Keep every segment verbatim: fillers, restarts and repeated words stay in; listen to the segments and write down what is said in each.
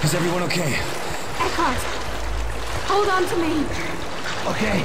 Is everyone okay? Eckhart, hold on to me. Okay.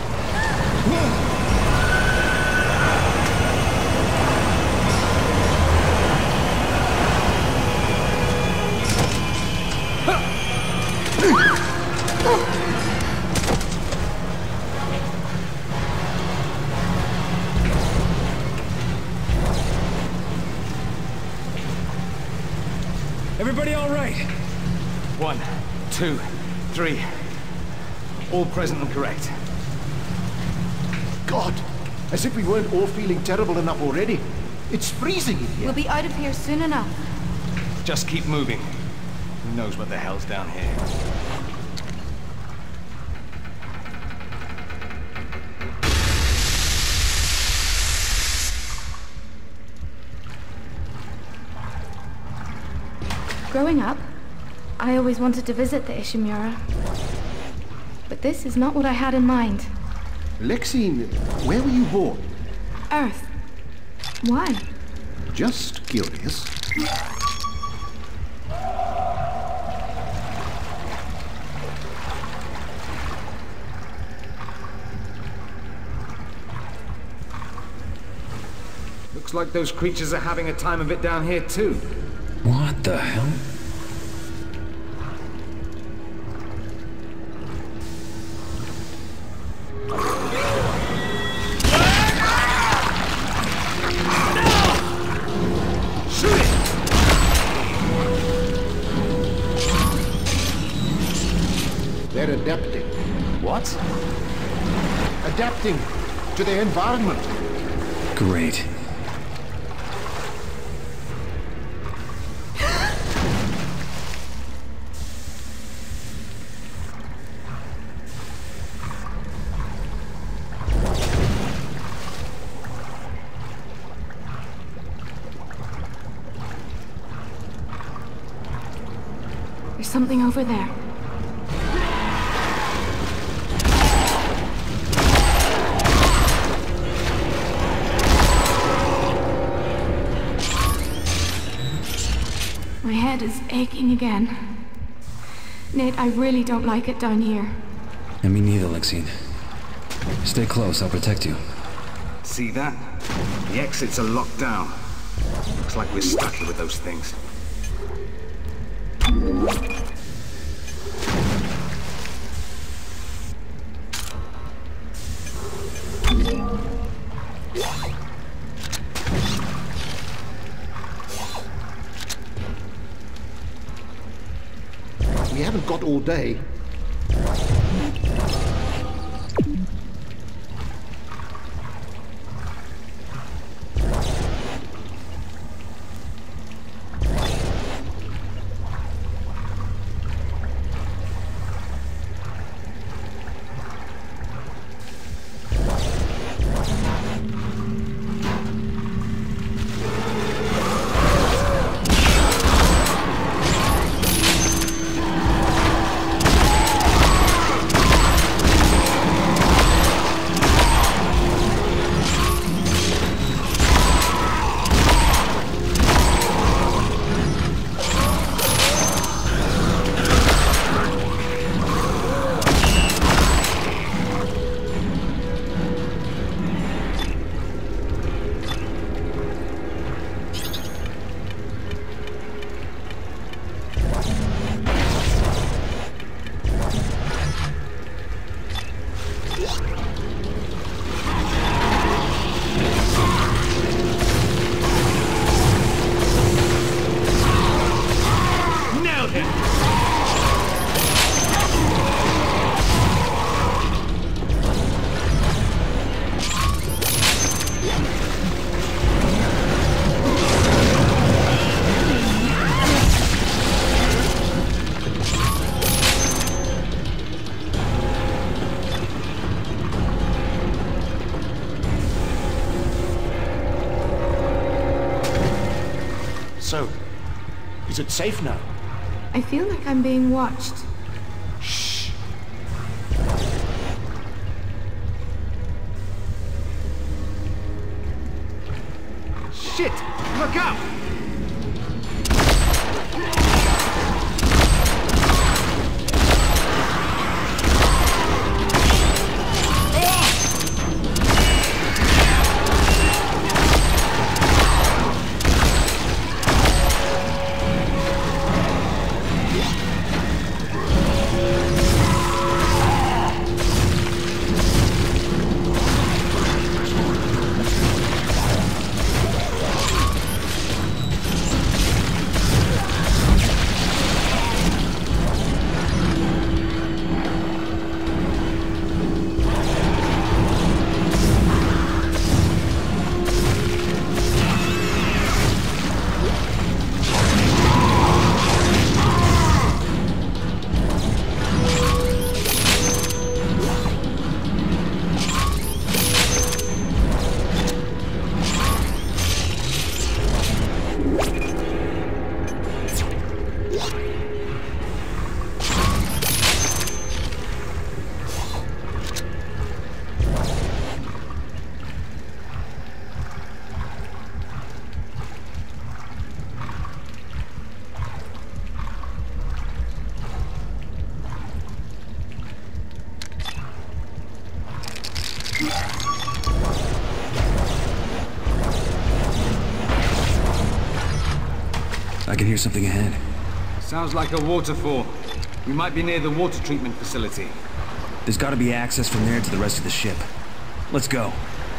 Everybody all right? One, two, three. All present and correct. God! As if we weren't all feeling terrible enough already. It's freezing in here. We'll be out of here soon enough. Just keep moving. Who knows what the hell's down here? Growing up, I always wanted to visit the Ishimura. But this is not what I had in mind. Lexine, where were you born? Earth. Why? Just curious. Looks like those creatures are having a time of it down here too. What the hell? They're adapting. What? Adapting to their environment. Great. There's something over there. My head is aching again. Nate, I really don't like it down here. And me neither, Lexine. Stay close, I'll protect you. See that? The exits are locked down. Looks like we're stuck here with those things. We haven't got all day. So, is it safe now? I feel like I'm being watched. Shh. Shit! Look out! I can hear something ahead. Sounds like a waterfall. We might be near the water treatment facility. There's gotta be access from there to the rest of the ship. Let's go.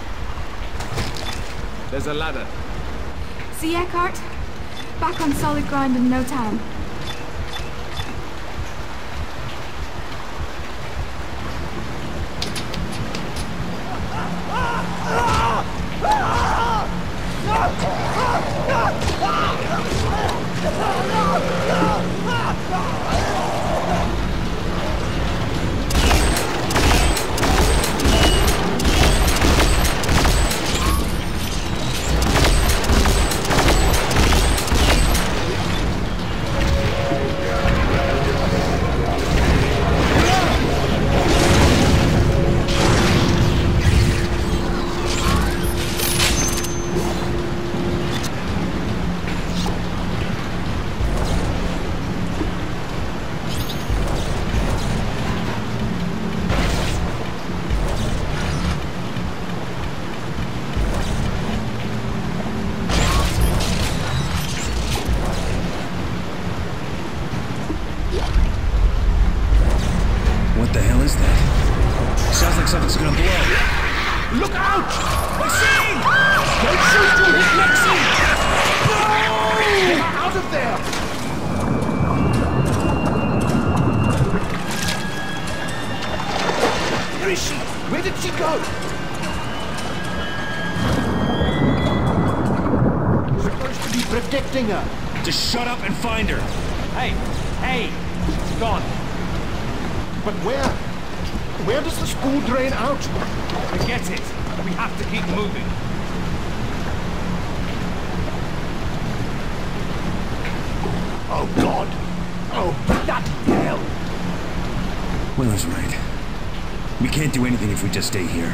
There's a ladder. See, Eckhart? Back on solid ground in no time. What the hell is that? Sounds like something's gonna blow. Look out! Lexine! Don't shoot to hit Lexi! No! Get her out of there! Where is she? Where did she go? Supposed to be protecting her. Just shut up and find her. Hey! Hey! It's gone. But where? Where does the spool drain out? Forget it. We have to keep moving. Oh, God! Oh, bloody hell! Willer's right. We can't do anything if we just stay here.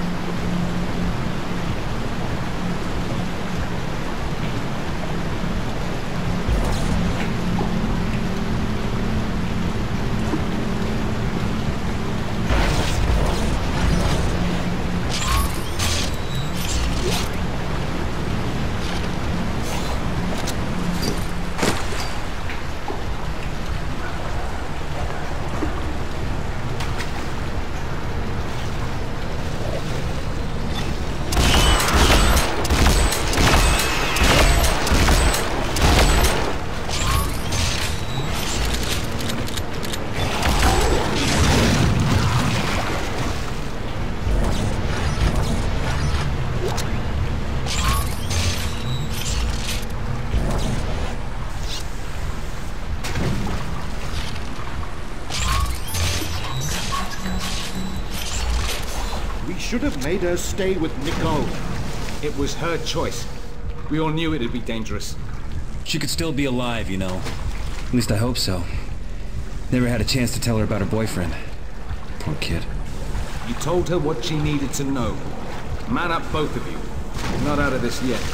Should have made her stay with Nicole. It was her choice. We all knew it'd be dangerous. She could still be alive, you know. At least I hope so. Never had a chance to tell her about her boyfriend. Poor kid. You told her what she needed to know. Man up, both of you. We're not out of this yet.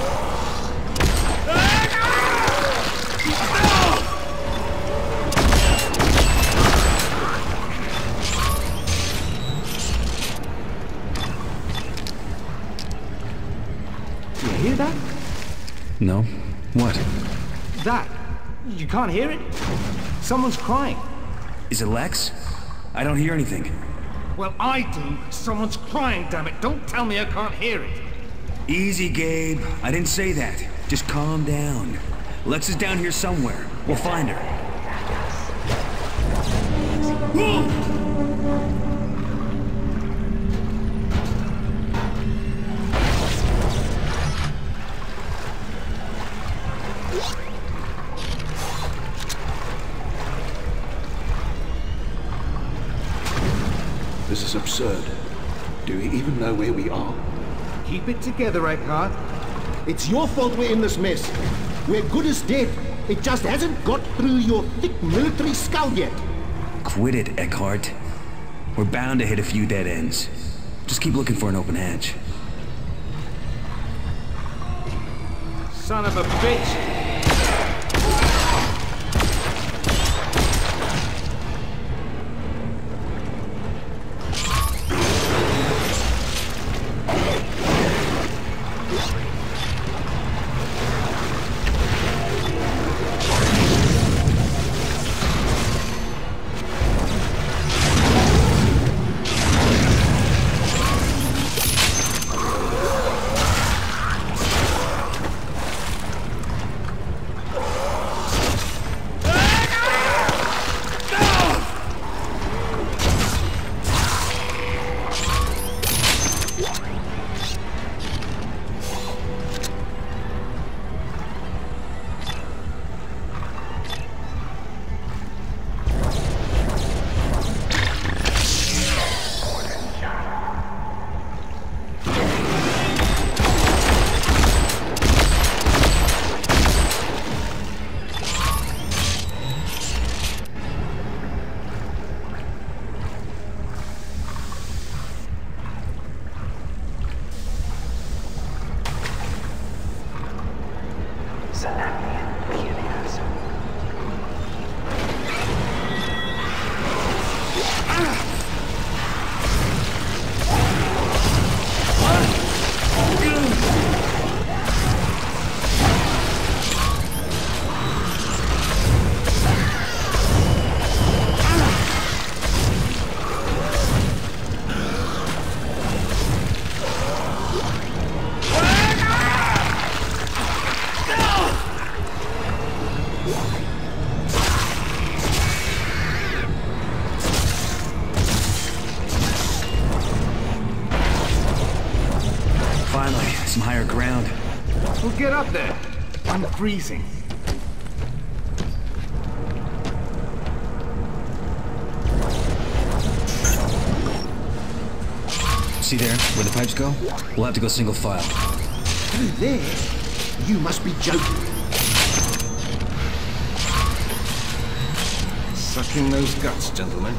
You hear that? No? What? That. You can't hear it? Someone's crying. Is it Lex? I don't hear anything. Well, I do. Someone's crying, damn it. Don't tell me I can't hear it. Easy, Gabe. I didn't say that. Just calm down. Lex is down here somewhere. We'll find her. This is absurd. Do we even know where we are? Keep it together, Eckhart. It's your fault we're in this mess. We're good as dead. It just hasn't got through your thick military skull yet. Quit it, Eckhart. We're bound to hit a few dead ends. Just keep looking for an open hatch. Son of a bitch! Finally, some higher ground. We'll get up there. I'm freezing. See there, where the pipes go? We'll have to go single file. Through there? You must be joking. Suck in those guts, gentlemen.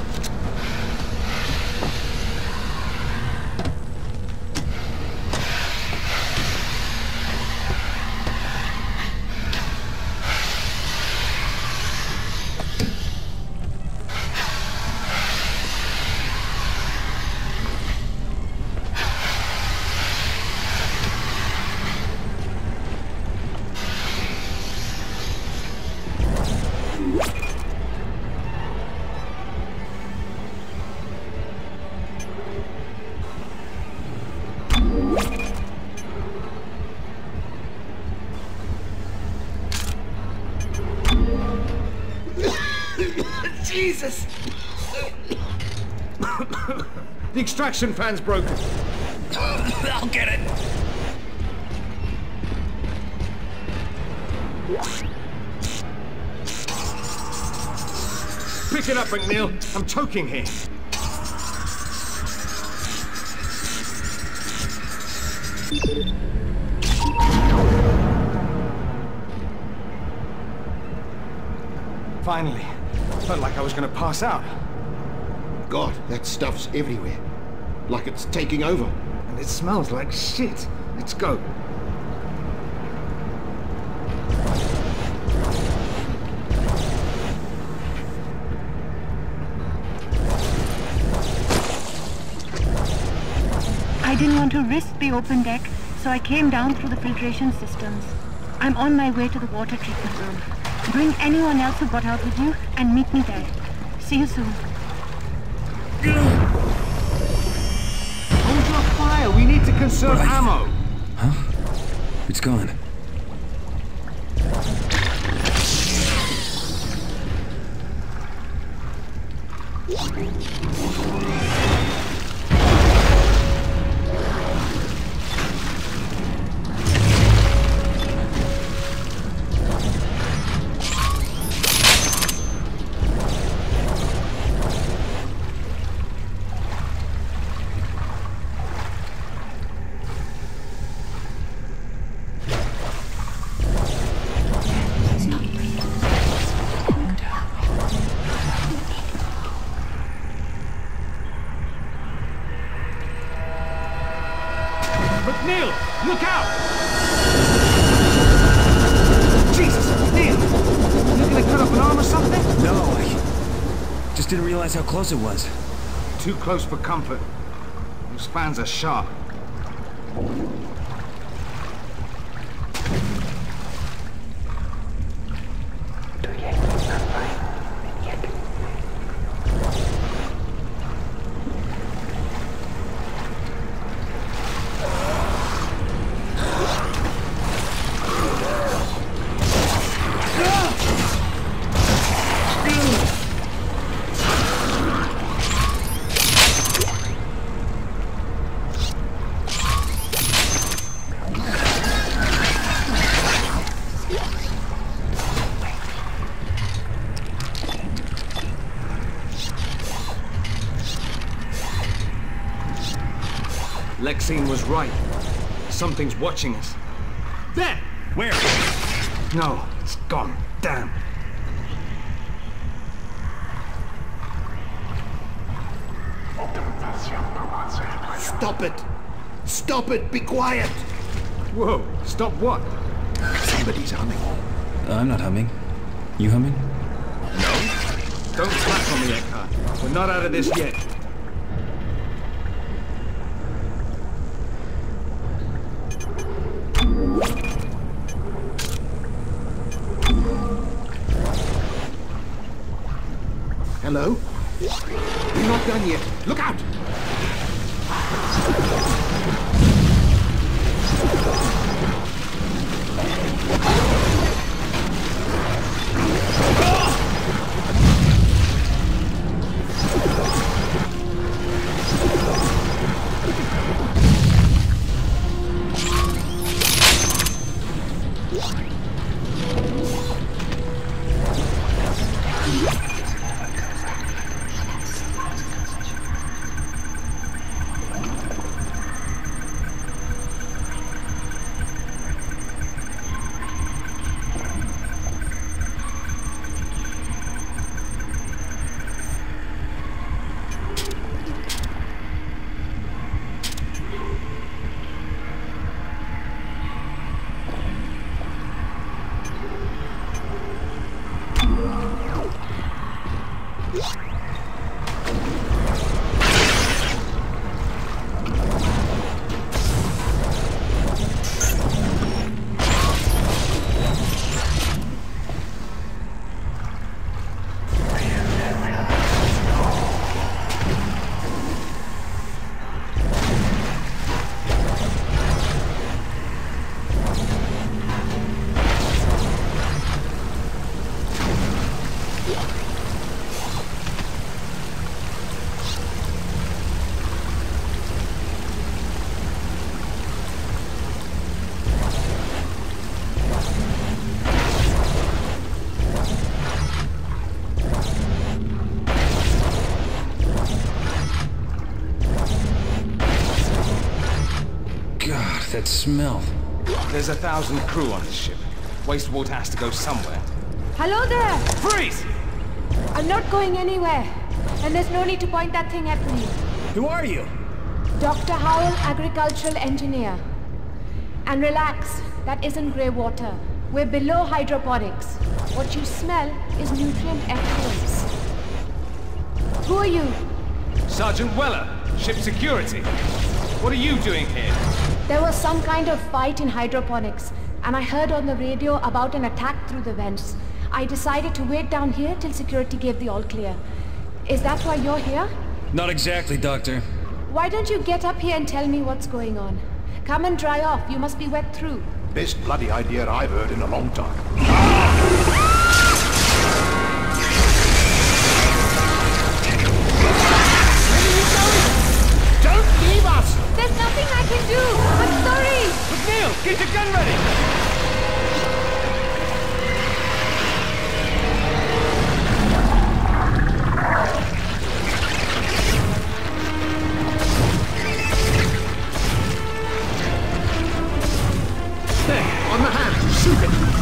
Jesus! The extraction fan's broken. I'll get it! Pick it up, McNeil. I'm choking here. Finally. Felt like I was gonna pass out. God, that stuff's everywhere. Like it's taking over. And it smells like shit. Let's go. I didn't want to risk the open deck, so I came down through the filtration systems. I'm on my way to the water treatment room. Bring anyone else who got out with you and meet me there. See you soon. Hold your fire. We need to conserve Right. ammo. Huh? It's gone. McNeil, look out! Jesus, McNeil! You gonna cut off an arm or something? No, I just didn't realize how close it was. Too close for comfort. Those fans are sharp. Lexine was right. Something's watching us. There! Where? No, it's gone. Damn. Stop it! Stop it! Be quiet! Whoa, stop what? Somebody's humming. I'm not humming. You humming? No? Don't clap on me, Eckhart. We're not out of this yet. Hello? We're not done yet. Look out! That smell. There's a thousand crew on this ship. Wastewater has to go somewhere. Hello there! Freeze! I'm not going anywhere. And there's no need to point that thing at me. Who are you? Doctor Howell, agricultural engineer. And relax, that isn't grey water. We're below hydroponics. What you smell is nutrient effluence. Who are you? Sergeant Weller, ship security. What are you doing here? There was some kind of fight in hydroponics, and I heard on the radio about an attack through the vents. I decided to wait down here till security gave the all clear. Is that why you're here? Not exactly, Doctor. Why don't you get up here and tell me what's going on? Come and dry off, you must be wet through. Best bloody idea I've heard in a long time. Don't leave us! There's nothing I can do! I'm sorry! McNeil, get your gun ready! There, on the hand, shoot it!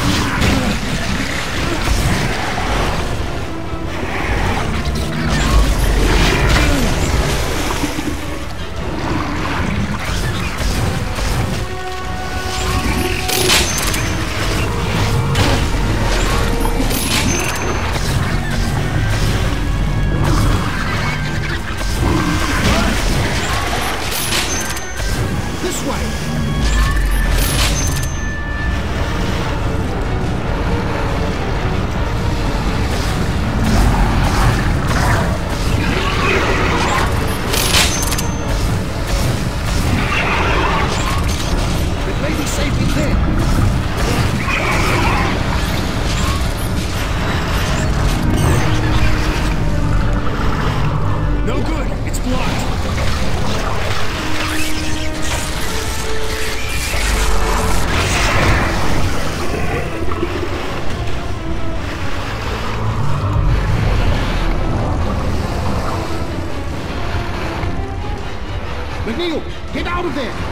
McNeil, get out of there!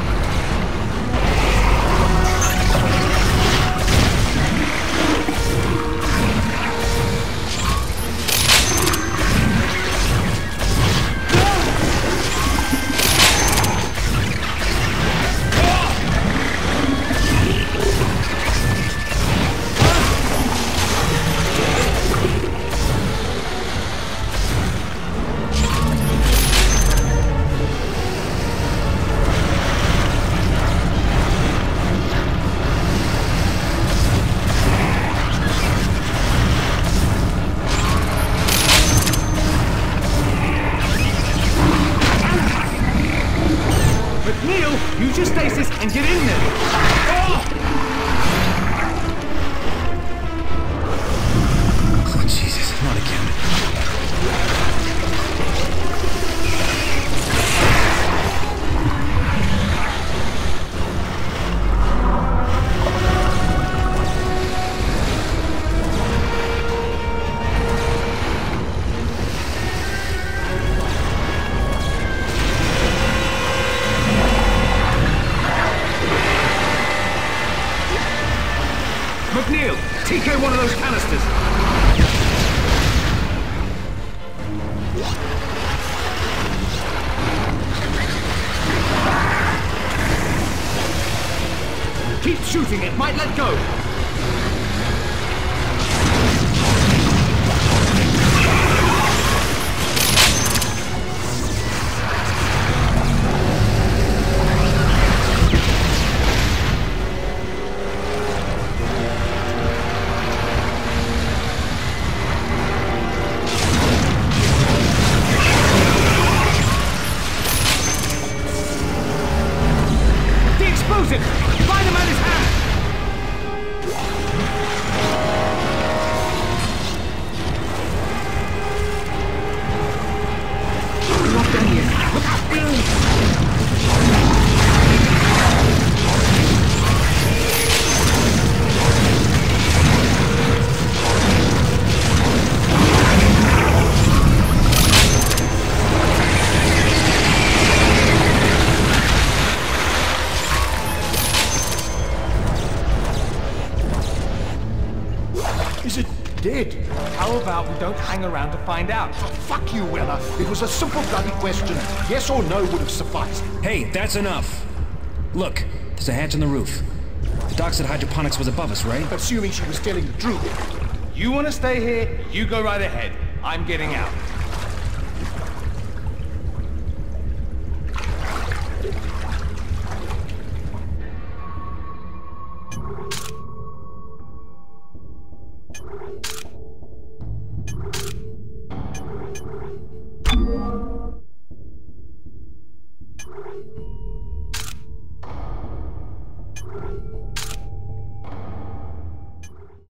Use your stasis and get in there! Oh! Oh, Jesus, not again. McNeil, T K one of those canisters. Keep shooting, it might let go. Find him at his hand! Not done yet. Look out! Is it dead? How about we don't hang around to find out? Oh, fuck you, Weller. It was a simple bloody question. Yes or no would have sufficed. Hey, that's enough. Look, there's a hatch on the roof. The doc said hydroponics was above us, right? Assuming she was telling the truth. You want to stay here, you go right ahead. I'm getting out.